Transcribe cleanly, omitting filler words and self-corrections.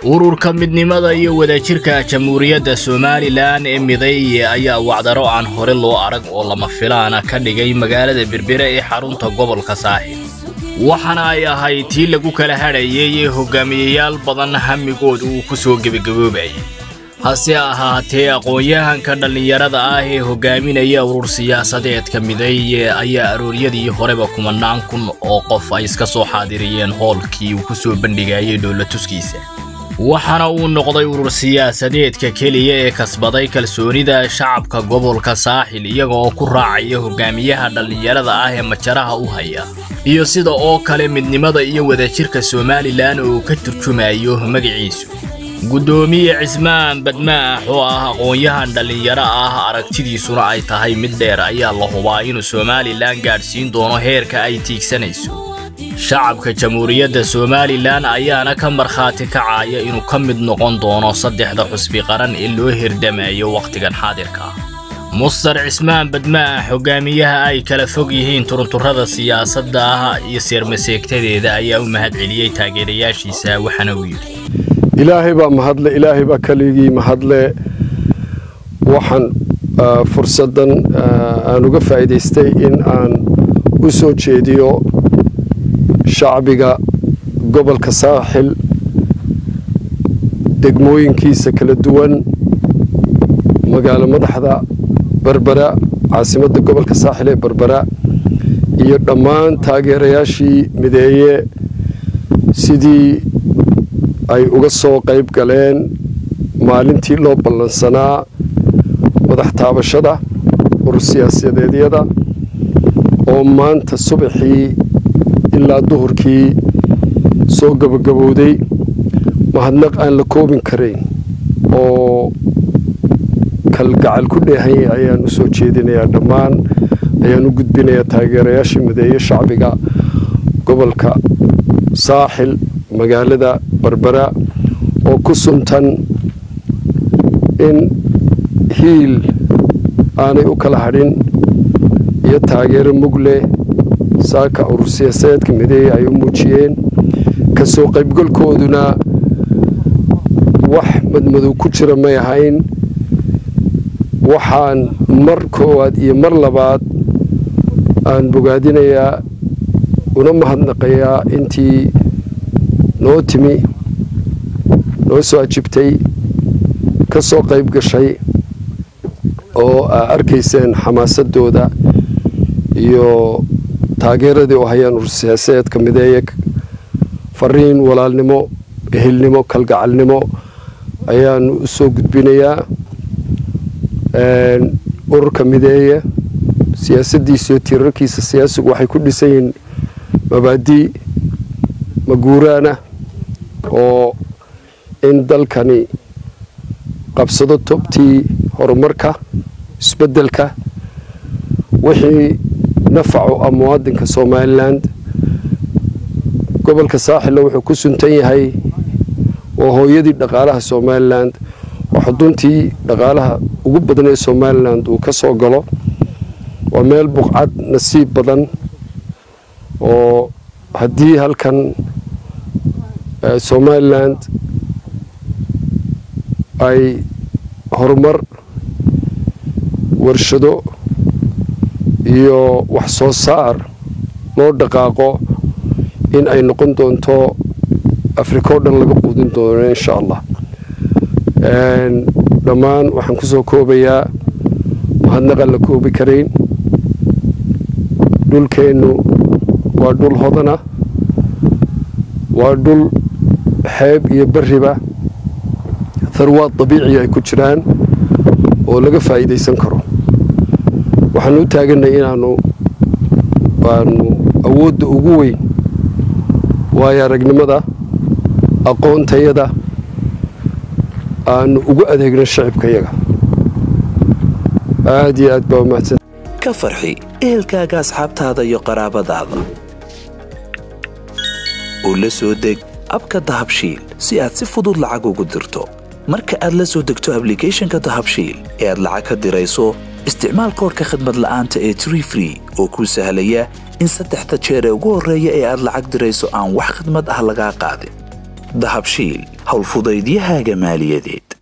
ururka midnimada iyo wadajirka jamhuuriyadda Somaliland ee miday ayaa wacdaro aan hore loo arag oo lama filaan ka dhigay magaalada Berbera ee xarunta gobolka Saaxil waxana ay ahayd tii lagu kala hadhayay hogaamiyayaal badan hamigood uu ku soo gabagaboobay hase ahaatee aqoonyahanka dhalinyarada ah ee hogaaminaya urur siyaasadeedka miday ayaa arooryadii horeba kumanaan kun oo qof ay iska soo xaadiriyeen hoolkii uu ku soo bandhigayay dawladtuskiisa waxana uu noqday urur siyaasadeedka kaliya ee kasbaday kalsoonida shacabka gobolka Saaxil iyaga oo ku raacaya hogaamiyaha dhalinyarada ah ee majaraha u haya iyo sida oo kale midnimada iyo wadajirka Somaliland oo ka turjumayo magaciisu gudoomiye Cismaan Badmaax oo ah aqoonyahan dhalinyaro ah aragtidiisuna ay tahay mid dheer ayaa la hubaa inuu Somaliland gaarsiin doono heerka ay tiigsanayso shacabka jamhuuriyadda Somaliland ayaana ka marxaati kacaya inuu ka mid noqon doono saddexda xusbi qaran ee loo hirdamayo waqtigan xaadirka Mustar Cismaan Badmaax hogaamiyaha ay kala fog yihiin turunturada siyaasadda iyo sirmaseegtadeeda ayaa u mahad celiyay taageerayaashiisa waxana uu yiri إلهي با مهدله إلهي با كليجي مهدله وحن فرصة أنا قفايد استي إن أن وسوت شديو شعبي قبل كساحل دقموين كيس كل الدول مقال مدحضة بربرة عاصمة قبل كساحل بربرة يرمان تاجر ياشي مدية سيدي ay uga soo qayb galeen maalintii loo ballansanaa madax taabashada urur siyaasadeedyada oo maanta subaxii ilaa duhurkii soo gabagabowday mahadnaq aan la koobin karin oo kalgacal ku dheehan ayaan u soo jeedinayaa dhammaan ayaan u gudbinayaa taageerayaasha mideeya shacbiga gobolka Saaxil magaalada Berbera oo ku suntan in hiil aanay u kala hadhin iyo taageero mugle saaka urur siyaasadeedka miday ay u muujiyeen ka soo qaybgalkooduna wax madmadow ku jira ma ahayn waxaan mar koowaad iyo mar labaad aan bogaadinayaa una mahadnaqayaa intii noo timi noo soo ajibtay ka soo qayb gashay oo arkayseen xamaasadooda iyo taageeradii oo hayaan urur siyaasadeedka mideeya fariin walaalnimo ehelnimo kalgacalnimo ayaan u soo gudbinayaa ururka mideeya siyaasadiisa iyo tirarkiisa siyaasigu waxay ku dhisan yihiin mabaadii maguuraana oo in dalkani qabsado tobtii horumarka isbedelka wixii nafaco muwaadinka Somaliland gobolka Saaxil wuxuu ku suntan yahay oo hooyadii dhaqaalaha Somaliland oo xuduntii dhaqaalaha ugu badan ee Somaliland uu ka soo galo waa meel buqcad nasiib badan oo haddii halkan Somaliland ay horumar warshado iyo wax soo saar loo dhaqaaqo in ay noqon doonto Afrika oo dhan laga quudin doono insha Allah dhammaan waxaan ku soo koobayaa mahadnaqa la koobi karin dhulkeenu waa dhul hodana waa dhul xeeb iyo bariba tharwaad dabiici ay ku jiraan oo laga faa'iideysan karo waxaan u taaganay inaanu awoodda ugu weyn waayo aragnimada aqoontayada aanu ugu adeegno shacabkayaga aad iyo aad baa mahadsan ka farxi ehelkaaga asxaabtaada iyo qaraabadaada oo la soo deg abka dahabshiil si aad si fudud lacag ugu dirto marka aad la soo degto applicationka dahabshiil ee aad lacag ka dirayso isticmaal koodka khidmad la'aanta ee Tree Free oo ku sahlaya in saddexda jeer ee ugu horeeya ee aad lacag dirayso aan wax khidmad ah laga qaadin dahabshiil howlfudaydiyahaaga maaliyadeed.